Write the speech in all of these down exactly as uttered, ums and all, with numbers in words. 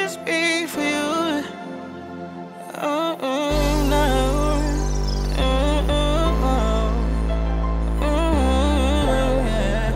just be for you. Oh, oh, no. Oh, oh, oh. Oh, yeah.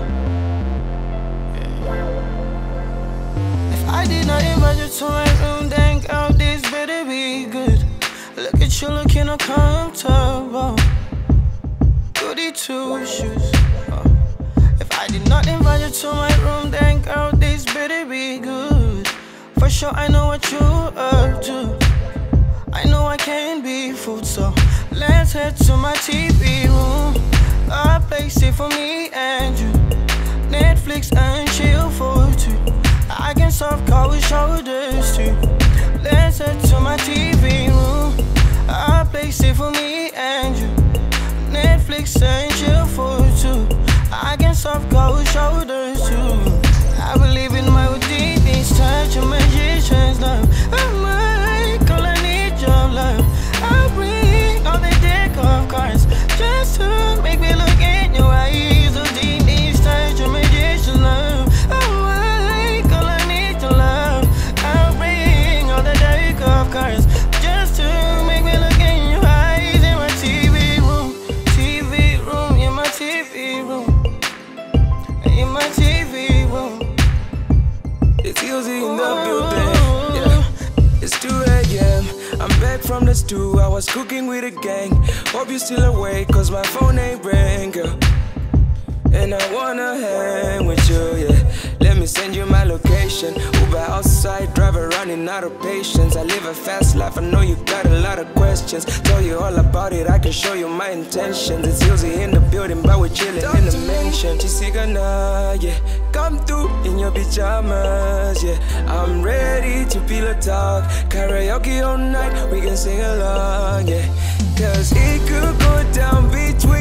Yeah. If I did not invite you to my room, then girl, this better be good. Look at you looking uncomfortable. Goody two shoes. Oh. If I did not invite you to my room, then girl, this better be good. For sure, I know what you up to. I know I can't be fooled, so let's head to my T V room. A place here for me and you. Netflix and chill for two. I can soft cold shoulders too. Let's head to my T V room. A place here for me and you. Netflix and chill for two. I can soft cold shoulders too. I believe in my routine, this touch of magician's love. I'm like, all I need your love. I'll bring all the deck of cards just to make me look in your eyes. So deep, this touch of magician's love. I'm like, all I need your love. I'll bring all the deck of cards just to make me look in your eyes. In my T V room, T V room, in my T V room, in my T V room. It's easy in the building, yeah. It's two A M I'm back from the stew, I was cooking with a gang. Hope you're still awake, cause my phone ain't ring, girl. And I wanna hang with you, yeah. Let me send you my location. Uber outside, driver running out of patience. I live a fast life, I know you got a lot of questions. Tell you all about it, I can show you my intentions. It's easy in the building, but we're chilling in the mansion. Chisigana, yeah. Come through in your pajamas, yeah. I'm ready to pillow talk. Karaoke all night, we can sing along, yeah. Cause it could go down between